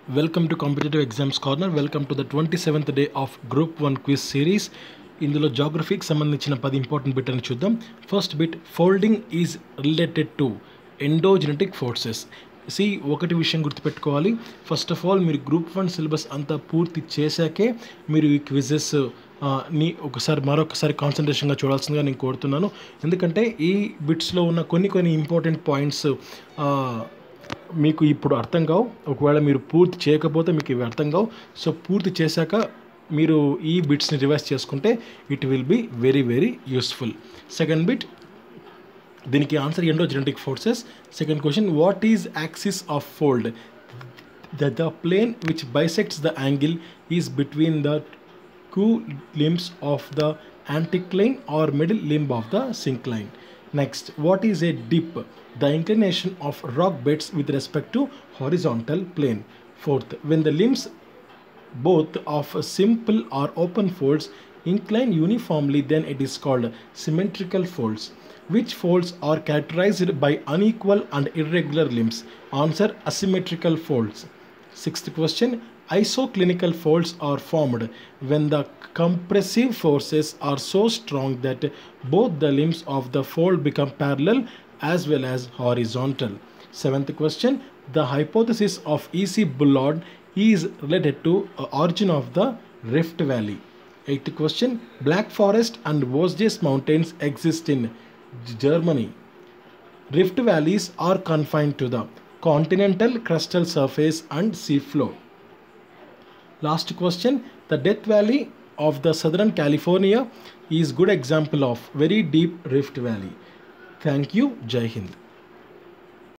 Welcome to Competitive Exams Corner. Welcome to the 27th day of Group 1 quiz series. ఇందులో జాగ్రఫీకి సంబంధించిన 10 important bit అని చూద్దాం. First bit, folding is related to endogenetic forces. ఒకటి విషయం గుర్తుపెట్టుకోవాలి. First of all మీరు group 1 syllabus అంతా పూర్తి చేశాకే మీరు ఈ క్విజెస్ ని మరొకసారి కాన్సన్ట్రేషన్గా చూడాల్సిందిగా నేను కోరుతున్నాను. ఎందుకంటే ఈ బిట్స్లో ఉన్న కొన్ని ఇంపార్టెంట్ పాయింట్స్ మీకు ఇప్పుడు అర్థం కావు. ఒకవేళ మీరు పూర్తి చేయకపోతే మీకు ఇవి అర్థం కావు. సో పూర్తి చేశాక మీరు ఈ బిట్స్ని రివైజ్ చేసుకుంటే it will be very very useful. Second bit, దీనికి answer endogenetic forces. Second question, what is axis of fold? The plane which bisects the angle is between the two limbs of the anticline or middle limb of the syncline. Next, what is a dip? The inclination of rock beds with respect to horizontal plane. Fourth, when the limbs both of simple or open folds incline uniformly, then it is called symmetrical folds. Which folds are characterized by unequal and irregular limbs? Answer, asymmetrical folds. Sixth question, isoclinical folds are formed when the compressive forces are so strong that both the limbs of the fold become parallel as well as horizontal. Seventh question, the hypothesis of E.C. Bullard is related to origin of the Rift Valley. Eighth question, Black Forest and Vosges mountains exist in Germany. Rift valleys are confined to the continental crustal surface and sea floor. Last question, the Death Valley of the Southern California is good example of very deep rift valley. Thank you. Jai Hind.